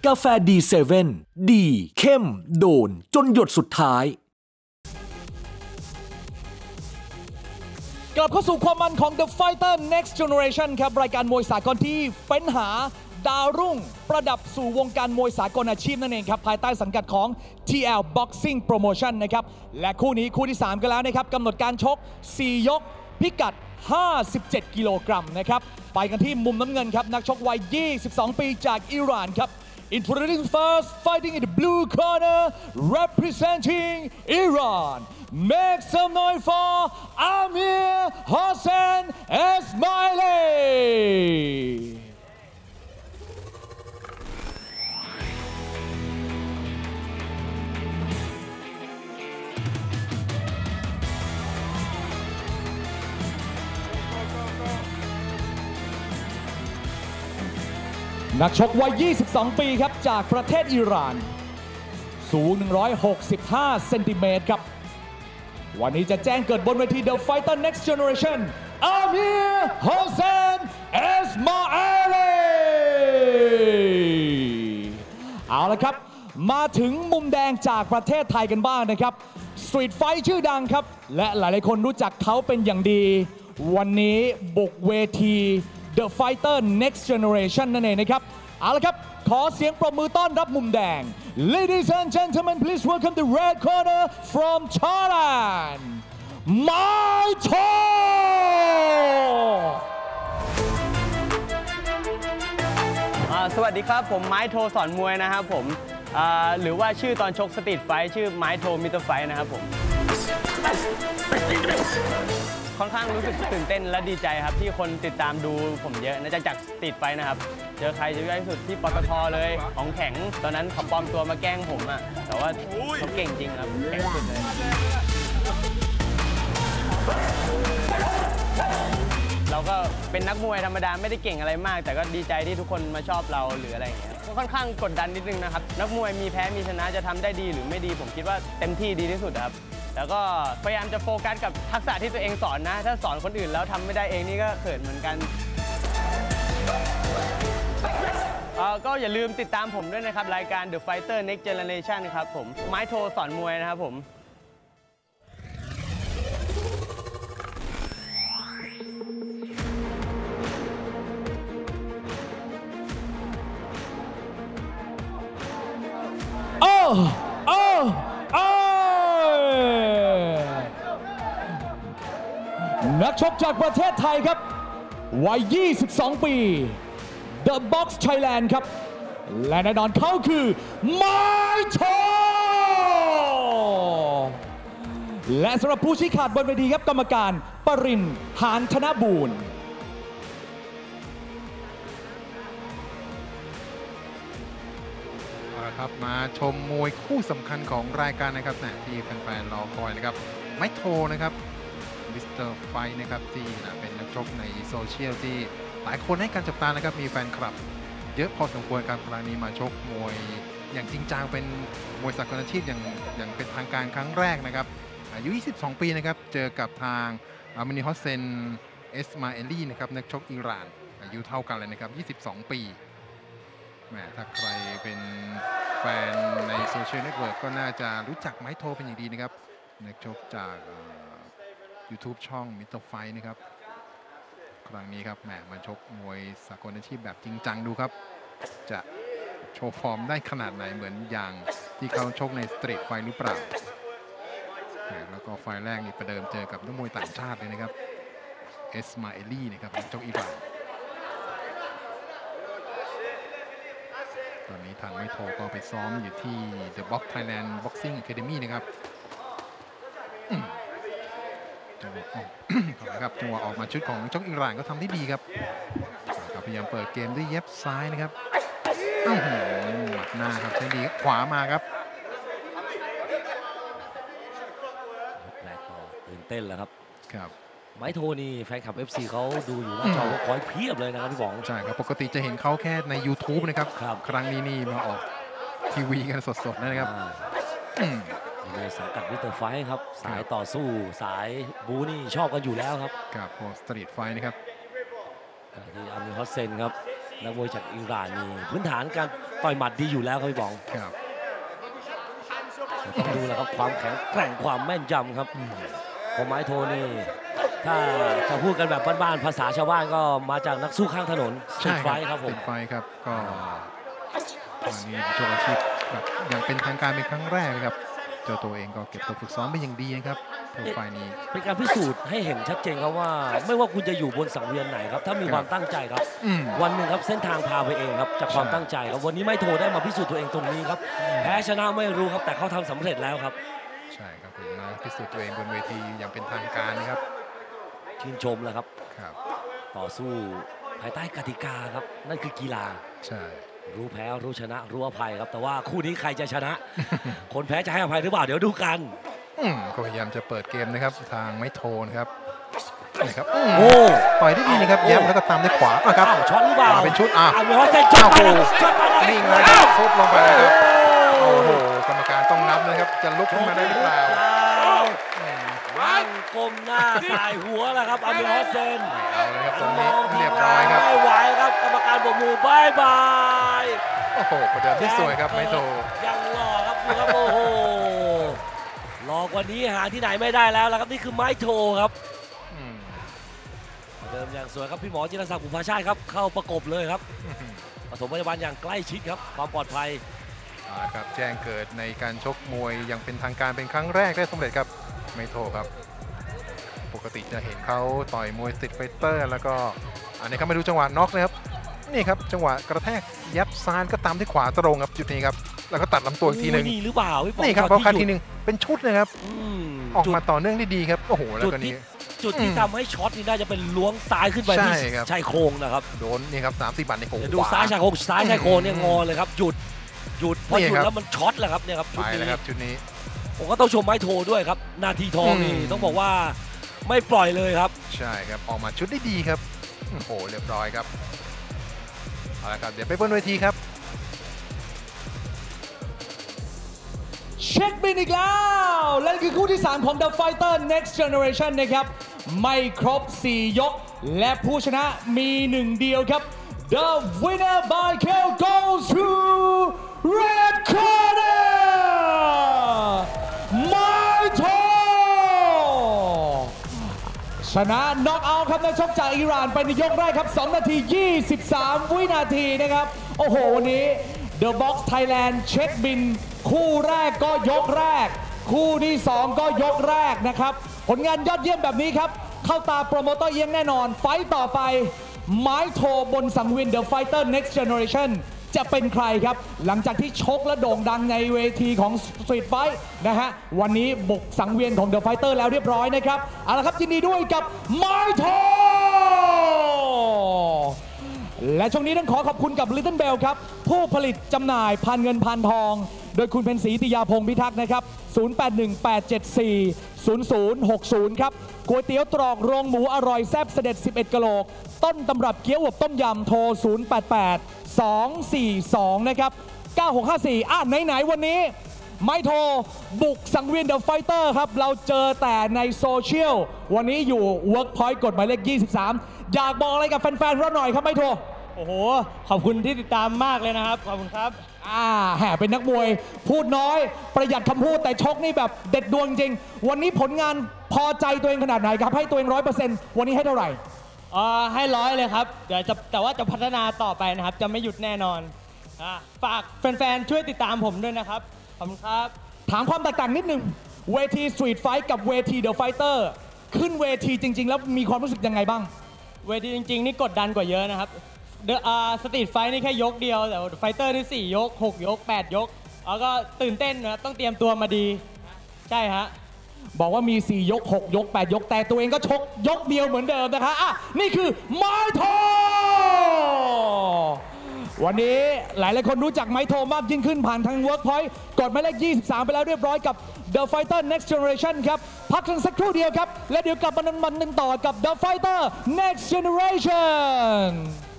กาแฟดีเซเว่นดีเข้มโดนจนหยดสุดท้ายกลับเข้าสู่ความมันของ The Fighter Next Generation ครับรายการมวยสากลที่เฟ้นหาดาวรุ่งประดับสู่วงการมวยสากลอาชีพนั่นเองครับภายใต้สังกัดของ TL Boxing Promotion นะครับและคู่นี้คู่ที่ 3 กันแล้วนะครับกำหนดการชก 4 ยกพิกัด 57 กิโลกรัมนะครับไปกันที่มุมน้ำเงินครับนักชกวัย 22 ปีจากอิหร่านครับ Introducing first, fighting in the blue corner, representing Iran. Make some noise for Amir Hossein Esmaili. นักชกวัย 22 ปีครับจากประเทศอิหร่านสูง 165 เซนติเมตรครับวันนี้จะแจ้งเกิดบนเวที The Fighter Next Generation Amir Hossein Esmaili เอาละครับมาถึงมุมแดงจากประเทศไทยกันบ้างนะครับสตรีทไฟท์ชื่อดังครับและหลายๆคนรู้จักเขาเป็นอย่างดีวันนี้บุกเวที The Fighter Next Generation นั่นเองนะครับเอาละครับขอเสียงปรบมือต้อนรับมุมแดง Ladies and gentlemen please welcome the red corner from Thailand Mai Tho สวัสดีครับผมไม้โทสอนมวยนะครับผมหรือว่าชื่อตอนชกสตรีทไฟท์ชื่อไม้โทมิสเตอร์ไฟท์นะครับผมค่อนข้างรู้สึกตื่นเต้นและดีใจครับที่คนติดตามดูผมเยอะน่าจะจากสตรีทไฟท์นะครับเจอใครจะใหญ่ที่สุดที่ปตทเลยของแข็งตอนนั้นเขาปลอมตัวมาแกล้งผมอะแต่ว่าเขาเก่งจริงครับเก่งสุดเลยเราก็เป็นนักมวยธรรมดาไม่ได้เก่งอะไรมากแต่ก็ดีใจที่ทุกคนมาชอบเราหรืออะไรอย่างเงี้ยก็ค่อนข้างกดดันนิดนึงนะครับนักมวยมีแพ้มีชนะจะทำได้ดีหรือไม่ดีผมคิดว่าเต็มที่ดีที่สุดครับแล้วก็พยายามจะโฟกัสกับทักษะที่ตัวเองสอนนะถ้าสอนคนอื่นแล้วทำไม่ได้เองนี่ก็เขินเหมือนกันก็อย่าลืมติดตามผมด้วยนะครับรายการ The Fighter Next Generation ครับผมไม้โทสอนมวยนะครับผมนักชกจากประเทศไทยครับวัย 22 ปี The Box Thailand ครับและแน่นอนเขาคือไม้โทและสำหรับผู้ชี้ขาดบนเวทีครับกรรมการปรินทร์ หานธนบูรณ์ครับมาชมมวยคู่สำคัญของรายการนะครับที่แฟนๆรอคอยนะครับไม้โทนะครับมิสเตอร์ไฟนะครับที่เป็นนักชกในโซเชียลที่หลายคนให้การจับตานะครับมีแฟนคลับเยอะพอสมควรครับครั้งนี้มาชกมวยอย่างจริงจังเป็นมวยสากลอาชีพอย่างเป็นทางการครั้งแรกนะครับอายุ 22 ปีนะครับเจอกับทางอามินี ฮอสเซน เอสมาเอลีนะครับนักชกอิหร่านอายุเท่ากันเลยนะครับ22 ปีแหมถ้าใครเป็นแฟนในโซเชียลเน็ตเวิร์กก็น่าจะรู้จักไม้โทเป็นอย่างดีนะครับนักชกจาก YouTube ช่องมิสเตอร์ไฟนะครับครั้งนี้ครับแหมมาชกมวยสากลอาชีพแบบจริงจังดูครับจะโชว์ฟอร์มได้ขนาดไหนเหมือนอย่างที่เขาชกในสตรีทไฟหรือเปล่าแล้วก็ไฟแรกนี่ประเดิมเจอกับนักมวยต่างชาติเลยนะครับเอสมาเอลีนะครับนักชกอิหร่านตอนนี้ทางไม้โทก็ไปซ้อมอยู่ที่ The Box Thailand Boxing Academy นะครับจังหวะครับจังหวะออกมาชุดของนักชกอิหร่านก็ทำได้ดีครับพยายามเปิดเกมด้วยเย็บซ้ายนะครับหมัดหน้าครับใช้ดีขวามาครับแรกก็ตื่นเต้นแล้วครับครับไม้โทนี่แฟนคลับ FC เขาดูอยู่หน้าจอก็คอยเพียบเลยนะครับพี่บองใช่ครับปกติจะเห็นเขาแค่ใน YouTube นะครับครั้งนี้นี่มาออกทีวีกันสดๆนะครับในสังกัดมิสเตอร์ไฟครับสายต่อสู้สายบูนี่ชอบกันอยู่แล้วครับครับพวกสตรีทไฟนะครับที่อามิฮอสเซนครับนักมวยจากอิหร่านนี่พื้นฐานการต่อยหมัดดีอยู่แล้วครับพี่บองครับต้องดูแล้วครับความแข็งแกร่งความแม่นยำครับพอไม้โทนี่ถ้าจะพูดกันแบบบ้านๆภาษาชาวบ้านก็มาจากนักสู้ข้างถนนสตรีทไฟท์ครับผมสตรีทไฟท์ครับก็ตอนนี้โชว์อาชีพแบบอย่างเป็นทางการเป็นครั้งแรกนะครับเจ้าตัวเองก็เก็บตัวฝึกซ้อมไปอย่างดีนะครับโปรไฟล์นี้เป็นการพิสูจน์ให้เห็นชัดเจนครับว่าไม่ว่าคุณจะอยู่บนสังเวียนไหนครับถ้ามีความตั้งใจครับวันหนึ่งครับเส้นทางพาไปเองครับจากความตั้งใจครับวันนี้ไม่โทได้มาพิสูจน์ตัวเองตรงนี้ครับแพ้ชนะไม่รู้ครับแต่เขาทำสำเร็จแล้วครับใช่ครับผมนะพิสูจน์ตัวเองบนเวทีอย่างเป็นทางการนะครับชื่นชมแล้วครับต่อสู้ภายใต้กติกาครับนั่นคือกีฬาใช่รู้แพ้รู้ชนะรู้อภัยครับแต่ว่าคู่นี้ใครจะชนะ คนแพ้จะให้อภัยหรือเปล่าเดี๋ยวดูกันก็พยายามจะเปิดเกมนะครับทางไม่โทนะครับนะครับโอ้ต่อยได้ดีนะครับแย้มแล้วก็ตามด้วยขวาครับช็อตหรือเปล่าเป็นชุดมีฮอสเซนช็อตไปนิ่งเลยฟุตลงไปครับโอ้โหกรรมการต้องนับนะครับจะลุกขึ้นมาได้หรือเปล่านั่งก้มหน้าสายหัวแล้วครับอามิฮอสเซนเอาเลยครับตรงนี้เรียบร้อยครับไม่ไหวครับกรรมการโบกมือบายบายโอ้โหประเดิมที่สวยครับไม่โทยังหล่อครับดูครับโอ้โหหล่อกว่านี้หาที่ไหนไม่ได้แล้วครับนี่คือไม้โทครับเดิมอย่างสวยครับพี่หมอจิรศักดิ์บุภาชาติครับเข้าประกบเลยครับปฐมพยาบาลอย่างใกล้ชิดครับความปลอดภัยครับแจ้งเกิดในการชกมวยอย่างเป็นทางการเป็นครั้งแรกได้สำเร็จครับไม่โทครับปกติจะเห็นเขาต่อยมวยสตรีทไฟเตอร์แล้วก็อันนี้ครับมาดูจังหวะน็อกนะครับนี่ครับจังหวะกระแทกยับซ้ายก็ตามที่ขวาตรงครับจุดนี้ครับแล้วก็ตัดลำตัวอีกทีนึงนี่หรือเปล่านี่ครับเพราะคัดทีนึงเป็นชุดนะครับออกมาต่อเนื่องได้ดีครับโอ้โหแล้วก็นี้จุดที่ทำให้ช็อตนี่น่าจะเป็นล้วงซ้ายขึ้นไปที่ชายโครงนะครับโดนนี่ครับ30 บาทในโค้งดูซ้ายชายโครงเนี่ยงอเลยครับหยุดพอหยุดแล้วมันช็อตแล้วครับเนี่ยครับไปแล้วครับจุดนี้ผมก็ต้องชมไม้โทด้วยครับนาทีทองนี่ต้องบอกว่าไม่ปล่อยเลยครับใช่ครับออกมาชุดได้ดีครับโอ้โหเรียบร้อยครับเอาละครับเดี๋ยวไปบนเวทีครับเช็คบินอีกแล้วและคือคู่ที่3ของ The Fighter Next Generation นะครับไม่ครบ4ยกและผู้ชนะมี1เดียวครับ The winner by KO goes to Red Corner ไม้โทชนะน็อกเอาท์ครับนักชกจากอิหร่านไปในยกแรกครับ2 นาที 23 วินาทีนะครับโอ้โหวันนี้ The Box Thailand เช็คบินคู่แรกก็ยกแรกคู่ที่2ก็ยกแรกนะครับผลงานยอดเยี่ยมแบบนี้ครับเข้าตาโปรโมเตอร์เอียงแน่นอนไฟต์ต่อไปไม้โทบนสังเวียน The Fighter Next Generation จะเป็นใครครับหลังจากที่ชกและโด่งดังในเวทีของ Street Fight นะฮะวันนี้บุกสังเวียนของ The Fighter แล้วเรียบร้อยนะครับเอาละครับยินดีด้วยกับไม้โทและช่วงนี้ต้องขอขอบคุณกับ Little Bell ครับผู้ผลิตจำหน่ายพานเงินพานทองโดยคุณเพ็ญศรีติยาพงศ์พิทักษ์นะครับ0818740060ครับก๋วยเตี๋ยวตรอกโรงหมูอร่อยแซ่บเสด็จ11กะโหลกต้นตำรับเกี๊ยวอบต้มยำโทร088242นะครับ9654ไหนวันนี้ไม้โทบุกสังเวียน The Fighter ครับเราเจอแต่ในโซเชียลวันนี้อยู่ Workpoint กฎหมายเลข23อยากบอกอะไรกับแฟนๆเราหน่อยครับไม้โทโอ้โหขอบคุณที่ติดตามมากเลยนะครับขอบคุณครับแห่เป็นนักมวยพูดน้อยประหยัดคำพูดแต่ชกนี่แบบเด็ดดวงจริงวันนี้ผลงานพอใจตัวเองขนาดไหนครับให้ตัวเอง 100% วันนี้ให้เท่าไหร่ให้100เลยครับเดี๋ยวแต่ว่าจะพัฒนาต่อไปนะครับจะไม่หยุดแน่นอนฝากแฟนๆช่วยติดตามผมด้วยนะครับขอบคุณครับถามความแตกต่างนิดนึงเวที Street Fight กับเวที The Fighter ขึ้นเวทีจริงๆแล้วมีความรู้สึกยังไงบ้างเวทีจริงๆนี่กดดันกว่าเยอะนะครับสตรีทไฟท์นี่แค่ยกเดียวแต่ไฟเตอร์นี่4ยก6ยก8ยกแล้วก็ตื่นเต้นนะครับต้องเตรียมตัวมาดีใช่ฮะบอกว่ามี4ยก6ยก8ยกแต่ตัวเองก็ชกยกเดียวเหมือนเดิมนะคะนี่คือไม้โทวันนี้หลายคนรู้จักไม้โทมากยิ่งขึ้นผ่านทาง Workpoint กดหมายเลข23ไปแล้วเรียบร้อยกับ The Fighter Next Generation ครับพักกันสักครู่เดียวครับและเดี๋ยวกลับมามันต่อกับ The Fighter Next Generation